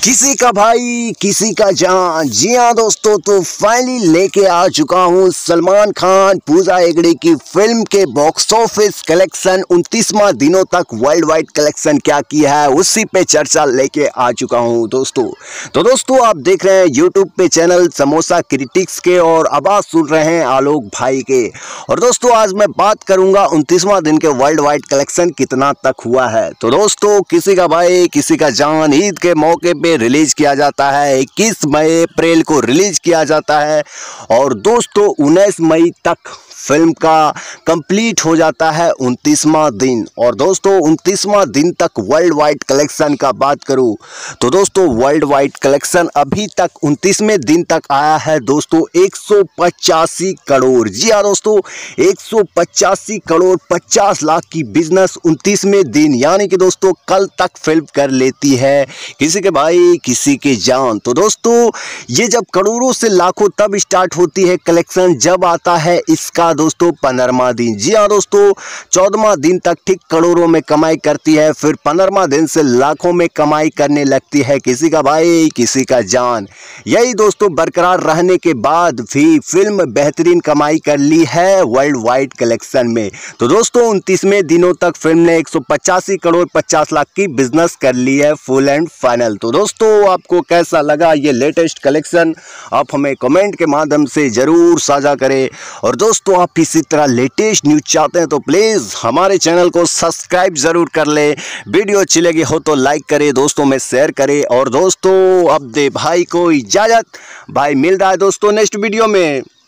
किसी का भाई किसी का जान। जी हाँ दोस्तों, तो फाइनली लेके आ चुका हूँ सलमान खान पूजा हेगड़े की फिल्म के बॉक्स ऑफिस कलेक्शन 29वां दिनों तक वर्ल्ड वाइड कलेक्शन क्या किया है उसी पे चर्चा लेके आ चुका हूँ दोस्तों। तो दोस्तों आप देख रहे हैं यूट्यूब पे चैनल समोसा क्रिटिक्स के और आवाज सुन रहे हैं आलोक भाई के। और दोस्तों आज मैं बात करूंगा 29वां दिन के वर्ल्ड वाइड कलेक्शन कितना तक हुआ है। तो दोस्तों किसी का भाई किसी का जान ईद के मौके पे रिलीज किया जाता है, 21 मई अप्रैल को रिलीज किया जाता है और दोस्तों 19 मई तक फिल्म का कंप्लीट हो जाता है 29वां दिन। और दोस्तों 29वां दिन तक वर्ल्ड वाइड कलेक्शन का बात करूं तो दोस्तों वर्ल्ड वाइड कलेक्शन अभी तक 29वें दिन तक आया है दोस्तों 185 करोड़। जी हाँ दोस्तों 185 करोड़ 50 लाख की बिजनेस 29वें दिन यानी कि दोस्तों कल तक फिल्म कर लेती है किसी के भाई किसी के जान। तो दोस्तों ये जब करोड़ों से लाखों तब स्टार्ट होती है कलेक्शन जब आता है इसका दोस्तों 15वां दिन। जी हाँ दोस्तों 14वां दिन तक ठीक करोड़ों में कमाई करती है, फिर 15वां दिन से लाखों में कमाई करने लगती है किसी का भाई किसी का जान। यही दोस्तों बरकरार रहने के बाद भी फिल्म बेहतरीन कमाई कर ली है वर्ल्ड वाइड कलेक्शन में। तो दोस्तों 29वें दिनों तक फिल्म ने 185 करोड़ 50 लाख की बिजनेस कर ली है फुल एंड फाइनल। तो दोस्तों आपको कैसा लगा ये लेटेस्ट कलेक्शन आप हमें कमेंट के माध्यम से जरूर साझा करें। और दोस्तों आप इसी तरह लेटेस्ट न्यूज चाहते हैं तो प्लीज़ हमारे चैनल को सब्सक्राइब जरूर कर लें। वीडियो अच्छी लगी हो तो लाइक करें, दोस्तों में शेयर करें। और दोस्तों अब दे भाई को इजाज़त, भाई मिल रहा है दोस्तों नेक्स्ट वीडियो में।